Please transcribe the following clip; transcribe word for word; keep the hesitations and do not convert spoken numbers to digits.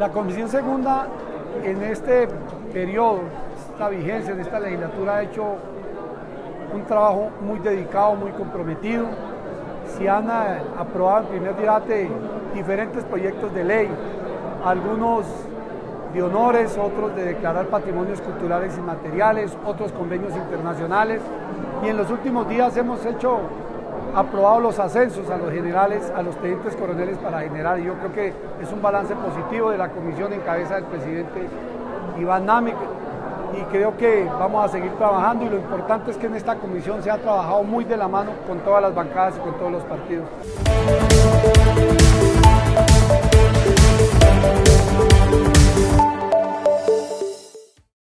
La Comisión Segunda en este periodo, esta vigencia, en esta legislatura ha hecho un trabajo muy dedicado, muy comprometido. Se han eh, aprobado en primer debate diferentes proyectos de ley, algunos de honores, otros de declarar patrimonios culturales inmateriales, otros convenios internacionales, y en los últimos días hemos hecho aprobado los ascensos a los generales, a los tenientes coroneles para general, y yo creo que es un balance positivo de la comisión en cabeza del presidente Iván Námec, y creo que vamos a seguir trabajando, y lo importante es que en esta comisión se ha trabajado muy de la mano con todas las bancadas y con todos los partidos.